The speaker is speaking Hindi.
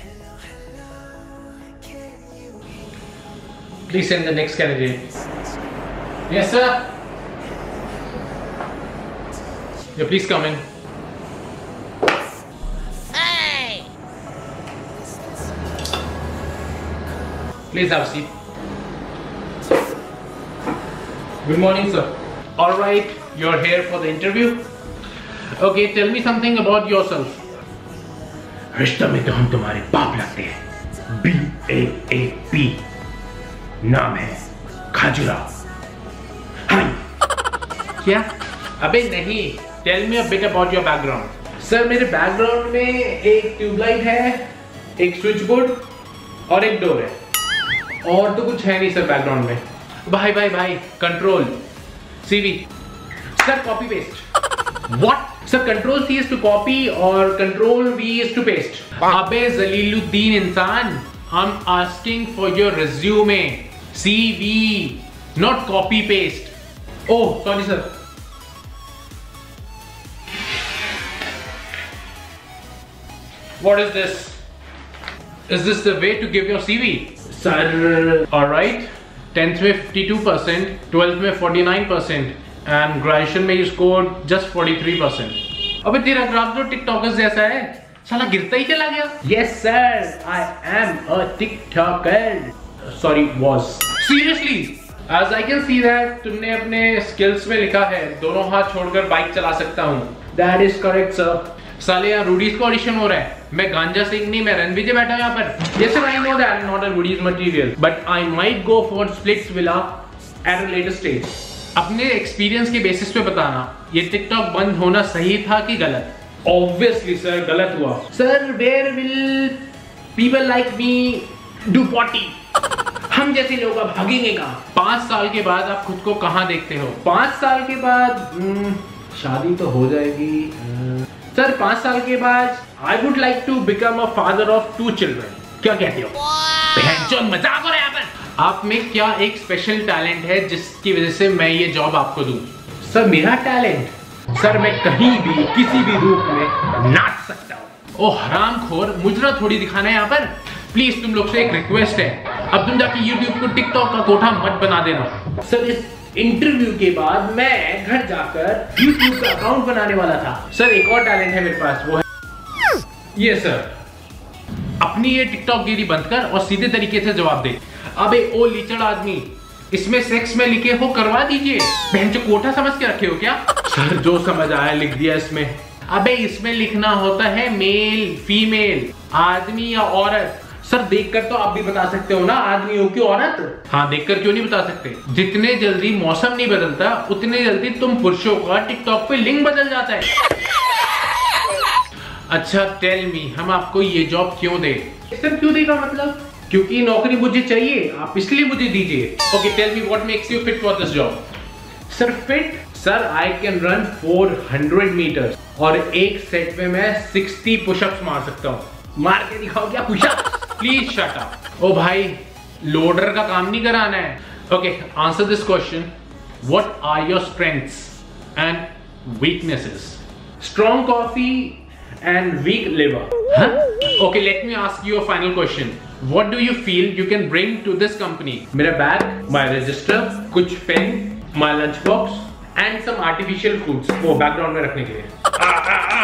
Please send the next candidate. Yes, sir. Yeah, please come in. Hey. Please have a seat. Good morning, sir. All right, you're here for the interview. Okay, tell me something about yourself. रिश्ता में तो हम तुम्हारे बाप लगते हैं। BAAP नाम है खाजुराहो। हाय। क्या? अबे नहीं। Tell me a bit about your background. Sir मेरे बैकग्राउंड में एक ट्यूबलाइट है, एक स्विच बोर्ड और एक डोर है। और तो कुछ है नहीं सर बैकग्राउंड में। भाई control CV। Sir copy paste. What? Sir control C is to copy और control V is to paste। अबे जलीलुद्दीन इंसान, I'm asking for your resume, CV, not copy paste. Oh, sorry sir. What is this? Is this the way to give your CV? Sir Alright, 10th में 52%, 12th में 49% and graduation में you scored just 43%. अबे तेरा ग्राफ तो टिकटॉकर्स जैसा है, साला गिरता ही चला गया। Yes sir, I am a TikToker. Sorry, was. Seriously? As I can see that तुमने अपने skills में लिखा है दोनों हाथ छोड़कर बाइक चला सकता हूँ। That is correct sir. साले यहाँ रूडीज का ऑडिशन हो रहा है। मैं गांजा सिंह नहीं, मैं रणविजय बैठा हूँ यहाँ पर। Yes sir, I know that I'm not a Rudy's material, but I might go for Splits Villa at a later stage. अपने एक्सपीरियंस के बेसिस पे बताना, ये टिकटॉक बंद होना सही था कि गलत? Obviously sir, गलत हुआ। Sir, where will people like me do potty? हम जैसे लोग अब भागेंगे कहाँ? 5 साल के बाद आप खुद को कहाँ देखते हो? 5 साल के बाद शादी तो हो जाएगी। सर 5 साल के बाद I would like to become a father of 2 children. क्या कहते हो? बहनचोद मजाक हो रहा है यहाँ पर। आप में क्या एक स्पेशल टैलेंट है जिसकी वजह से मैं ये जॉब आपको दूं? सर मेरा टैलेंट? सर मैं कहीं भी किसी भी रूप में नाच सकता हूँ। ओ हरामखोर, मुजरा थोड़ी दिखाना है यहाँ पर। प्लीज तुम लोग से एक रिक्वेस्ट है, अब तुम जाके YouTube को टिकटॉक का कोठा मत बना देना। सर इस इंटरव्यू के बाद मैं घर जाकर YouTube का अकाउंट बनाने वाला था। सर एक और टैलेंट है मेरे पास, वो है ये सर। अपनी ये टिकटॉक गिरी बंद कर और सीधे तरीके से जवाब दे। अबे ओ लीचड़ आदमी, इसमें सेक्स में लिखे हो करवा दीजिए। बहन जो कोठा समझ के रखे हो क्या? सर जो समझ आया लिख दिया इसमें। अबे इसमें लिखना होता है मेल, फीमेल, आदमी या औरत। सर देखकर तो आप भी बता सकते हो ना, आदमी हो कि औरत? हाँ देखकर क्यों नहीं बता सकते? जितने जल्दी मौसम नहीं बदलता उतने जल्दी तुम पुरुषों का टिकटॉक पे लिंक बदल जाता है। अच्छा टेल मी, हम आपको ये जॉब क्यों दे? सर क्यों देगा मतलब? क्योंकि नौकरी मुझे चाहिए, आप इसलिए मुझे दीजिए। Okay tell me what makes you fit for this job? Sir fit? Sir I can run 400 metres और एक सेट में मैं 60 पुशअप्स मार सकता हूँ। मार के दिखाओ क्या पुशअप्स? Please shut up. ओ भाई लोडर का काम नहीं कराना है। Okay answer this question, what are your strengths and weaknesses? Strong coffee and weak liver. Okay, let me ask you a final question. What do you feel you can bring to this company? मेरा बैग, my register, कुछ pen, my lunch box and some artificial fruits वो बैकग्राउंड में रखने के लिए।